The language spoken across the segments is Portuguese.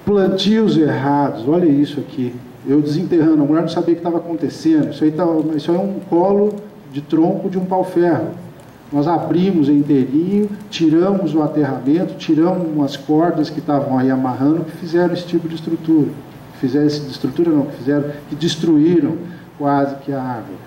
Plantios errados, olha isso aqui. Eu desenterrando, a mulher não sabia o que estava acontecendo. Isso aí é um colo de tronco de um pau-ferro. Nós abrimos inteirinho, tiramos o aterramento, tiramos umas cordas que estavam aí amarrando, que fizeram esse tipo de estrutura. Que destruíram quase que a árvore.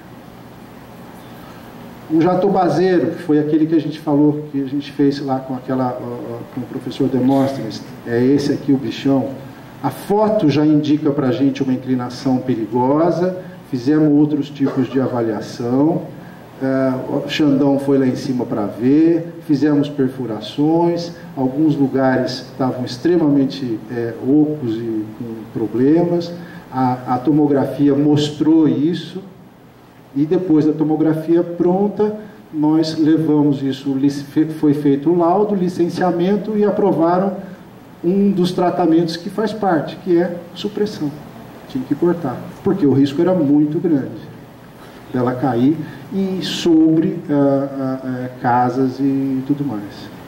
Um jatobazeiro, que foi aquele que a gente falou, que a gente fez lá com o professor Demóstenes, é esse aqui o bichão. A foto já indica para a gente uma inclinação perigosa, fizemos outros tipos de avaliação, o Xandão foi lá em cima para ver, fizemos perfurações, alguns lugares estavam extremamente ocos e com problemas, a tomografia mostrou isso, e depois da tomografia pronta, nós levamos isso, foi feito o laudo, licenciamento, e aprovaram um dos tratamentos que faz parte, que é supressão. Tinha que cortar, porque o risco era muito grande dela cair e sobre casas e tudo mais.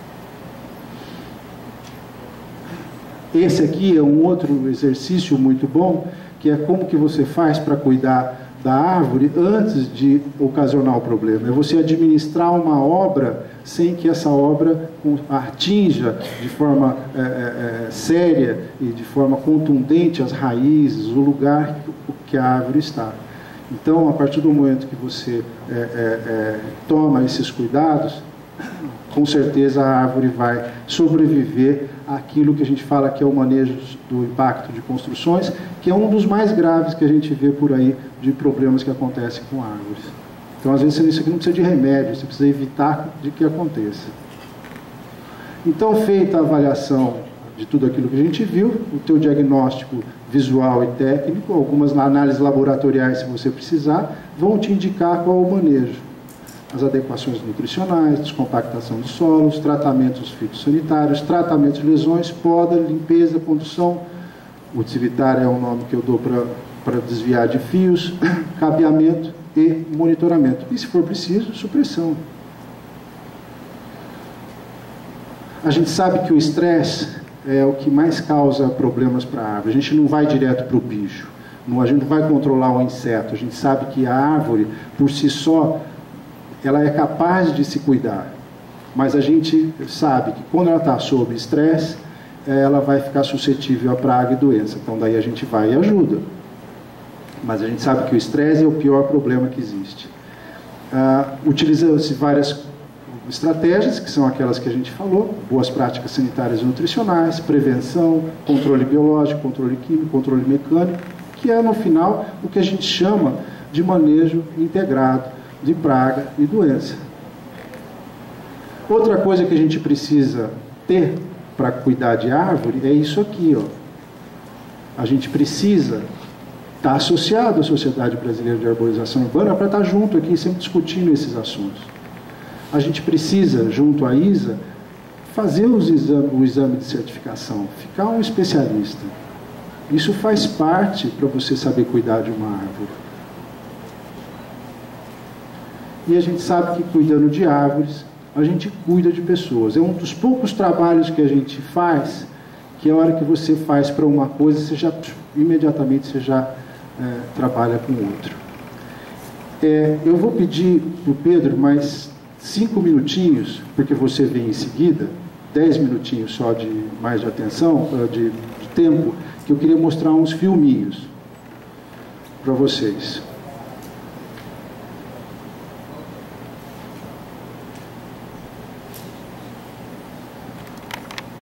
Esse aqui é um outro exercício muito bom, que é como que você faz para cuidar da árvore antes de ocasionar o problema. É você administrar uma obra sem que essa obra atinja de forma séria e de forma contundente as raízes, o lugar que a árvore está. Então, a partir do momento que você toma esses cuidados, com certeza a árvore vai sobreviver àquilo que a gente fala que é o manejo do impacto de construções, que é um dos mais graves que a gente vê por aí de problemas que acontecem com árvores. Então, às vezes, isso aqui não precisa de remédio, você precisa evitar de que aconteça. Então, feita a avaliação de tudo aquilo que a gente viu, o teu diagnóstico visual e técnico, algumas análises laboratoriais, se você precisar, vão te indicar qual o manejo. As adequações nutricionais, descompactação de solos, tratamentos fitossanitários, tratamentos de lesões, poda, limpeza, condução. O utilitário é o nome que eu dou para desviar de fios, cabeamento e monitoramento. E, se for preciso, supressão. A gente sabe que o estresse é o que mais causa problemas para a árvore. A gente não vai direto para o bicho, a gente não vai controlar o inseto. A gente sabe que a árvore, por si só, ela é capaz de se cuidar. Mas a gente sabe que quando ela está sob estresse, ela vai ficar suscetível a praga e doença. Então, daí a gente vai e ajuda. Mas a gente sabe que o estresse é o pior problema que existe. Utiliza-se várias estratégias, que são aquelas que a gente falou: boas práticas sanitárias e nutricionais, prevenção, controle biológico, controle químico, controle mecânico, que é, no final, o que a gente chama de manejo integrado de praga e doença. Outra coisa que a gente precisa ter para cuidar de árvore é isso aqui, ó. A gente precisa estar associado à Sociedade Brasileira de Arborização Urbana para estar junto aqui, sempre discutindo esses assuntos. A gente precisa, junto à ISA, fazer o exame de certificação, ficar um especialista. Isso faz parte para você saber cuidar de uma árvore. E a gente sabe que, cuidando de árvores, a gente cuida de pessoas. É um dos poucos trabalhos que a gente faz, que a hora que você faz para uma coisa, imediatamente você já trabalha com outra. Eu vou pedir para o Pedro mais 5 minutinhos, porque você vem em seguida, 10 minutinhos só mais de atenção, de tempo, que eu queria mostrar uns filminhos para vocês.